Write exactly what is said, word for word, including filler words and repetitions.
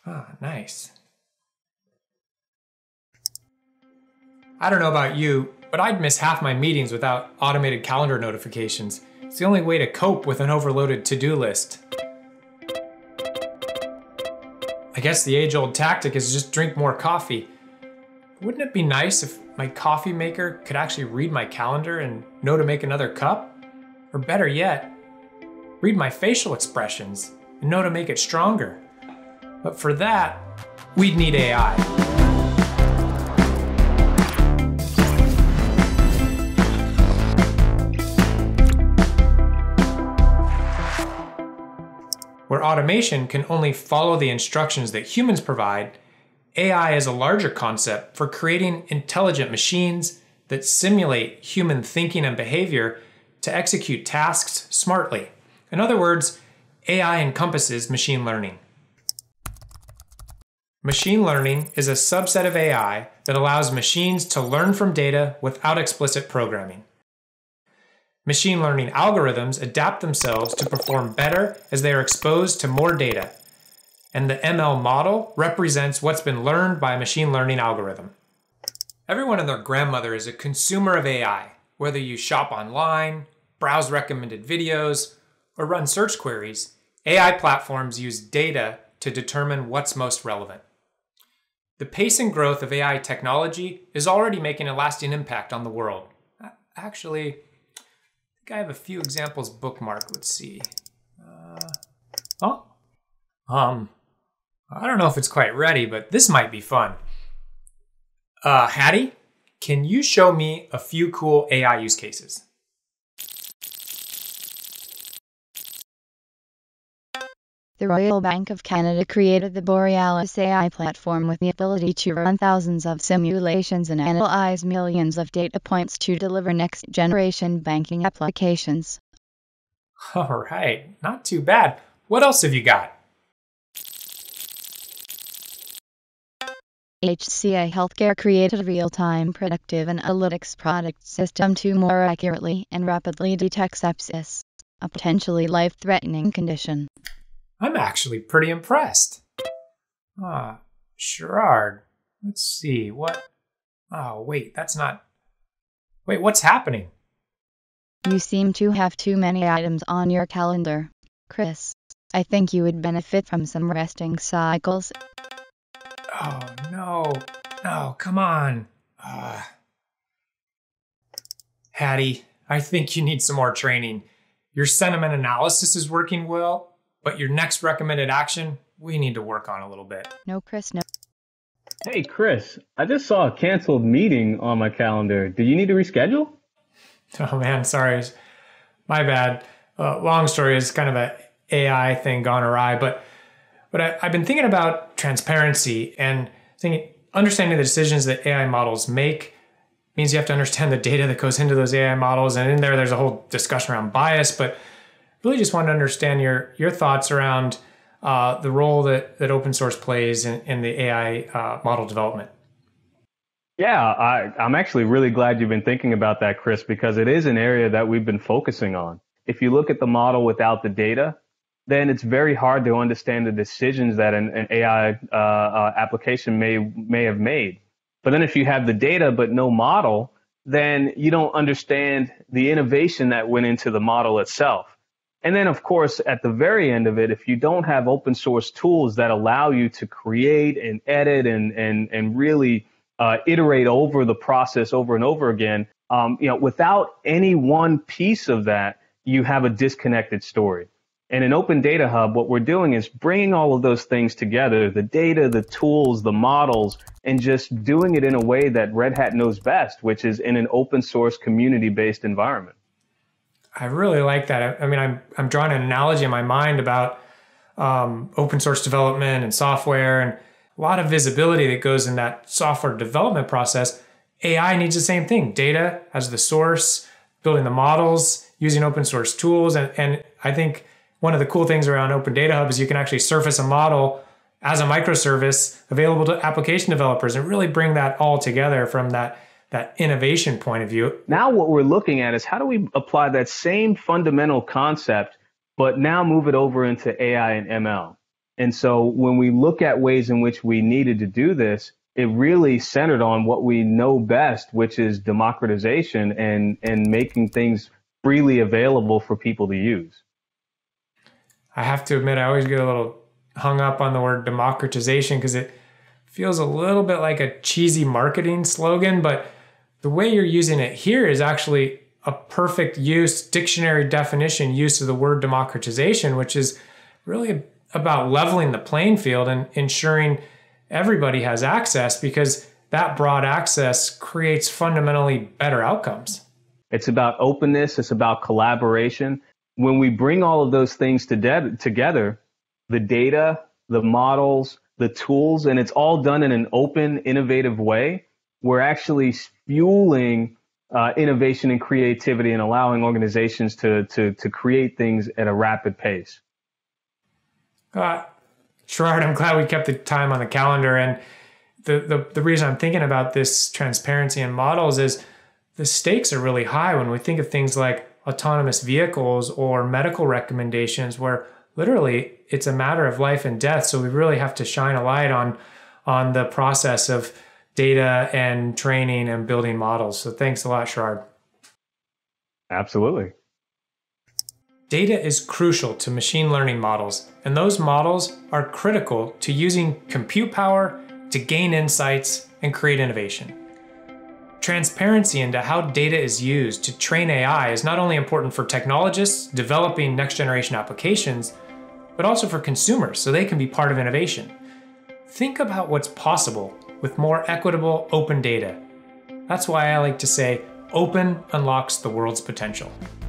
Ah, nice. I don't know about you, but I'd miss half my meetings without automated calendar notifications. It's the only way to cope with an overloaded to-do list. I guess the age-old tactic is just drink more coffee. Wouldn't it be nice if my coffee maker could actually read my calendar and know to make another cup? Or better yet, read my facial expressions and know to make it stronger. But for that, we'd need A I. Where automation can only follow the instructions that humans provide, A I is a larger concept for creating intelligent machines that simulate human thinking and behavior to execute tasks smartly. In other words, A I encompasses machine learning. Machine learning is a subset of A I that allows machines to learn from data without explicit programming. Machine learning algorithms adapt themselves to perform better as they are exposed to more data. And the M L model represents what's been learned by a machine learning algorithm. Everyone and their grandmother is a consumer of A I, whether you shop online, browse recommended videos, or run search queries. A I platforms use data to determine what's most relevant. The pace and growth of A I technology is already making a lasting impact on the world. Actually, I think I have a few examples bookmarked. Let's see. Uh, oh, um, I don't know if it's quite ready, but this might be fun. Uh, Hattie, can you show me a few cool A I use cases? The Royal Bank of Canada created the Borealis A I platform with the ability to run thousands of simulations and analyze millions of data points to deliver next-generation banking applications. All right, not too bad. What else have you got? H C A Healthcare created a real-time predictive analytics product system to more accurately and rapidly detect sepsis, a potentially life-threatening condition. I'm actually pretty impressed. Ah, Sherard. Let's see, what? Oh, wait, that's not... Wait, what's happening? You seem to have too many items on your calendar, Chris. I think you would benefit from some resting cycles. Oh, no. No, come on. Uh... Hattie, I think you need some more training. Your sentiment analysis is working well, but your next recommended action, we need to work on a little bit. No, Chris, no. Hey, Chris, I just saw a canceled meeting on my calendar. Do you need to reschedule? Oh man, sorry. My bad. Uh, long story is kind of a A I thing gone awry, but but I, I've been thinking about transparency and thinking, understanding the decisions that A I models make means you have to understand the data that goes into those A I models. And in there, there's a whole discussion around bias, but really just wanted to understand your your thoughts around uh, the role that, that open source plays in, in the A I uh, model development. Yeah, I, I'm actually really glad you've been thinking about that, Chris, because it is an area that we've been focusing on. If you look at the model without the data, then it's very hard to understand the decisions that an, an A I uh, uh, application may may have made. But then if you have the data but no model, then you don't understand the innovation that went into the model itself. And then, of course, at the very end of it, if you don't have open source tools that allow you to create and edit and and and really uh, iterate over the process over and over again, um, you know, without any one piece of that, you have a disconnected story. And in Open Data Hub, what we're doing is bringing all of those things together, the data, the tools, the models, and just doing it in a way that Red Hat knows best, which is in an open source community-based environment. I really like that. I mean, I'm I'm drawing an analogy in my mind about um, open source development and software, and a lot of visibility that goes in that software development process. A I needs the same thing: data as the source, building the models, using open source tools, and and I think one of the cool things around Open Data Hub is you can actually surface a model as a microservice available to application developers and really bring that all together from that that innovation point of view. Now what we're looking at is how do we apply that same fundamental concept, but now move it over into A I and M L. And so when we look at ways in which we needed to do this, it really centered on what we know best, which is democratization and, and making things freely available for people to use. I have to admit, I always get a little hung up on the word democratization because it feels a little bit like a cheesy marketing slogan, but the way you're using it here is actually a perfect use, dictionary definition use of the word democratization, which is really about leveling the playing field and ensuring everybody has access, because that broad access creates fundamentally better outcomes. It's about openness. It's about collaboration. When we bring all of those things to together, the data, the models, the tools, and it's all done in an open, innovative way, we're actually fueling uh, innovation and creativity and allowing organizations to, to, to create things at a rapid pace. Uh, Sherard, I'm glad we kept the time on the calendar. And the, the, the reason I'm thinking about this transparency in models is the stakes are really high when we think of things like autonomous vehicles or medical recommendations, where literally it's a matter of life and death. So we really have to shine a light on, on the process of data and training and building models. So thanks a lot, Sherard. Absolutely. Data is crucial to machine learning models, and those models are critical to using compute power to gain insights and create innovation. Transparency into how data is used to train A I is not only important for technologists developing next-generation applications, but also for consumers so they can be part of innovation. Think about what's possible with more equitable, open data. That's why I like to say, open unlocks the world's potential.